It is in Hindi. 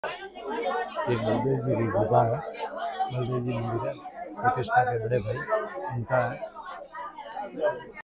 ये बलदेव जी की गुफा है। बलदेव जी मंदिर है, श्री कृष्णा के बड़े भाई उनका है।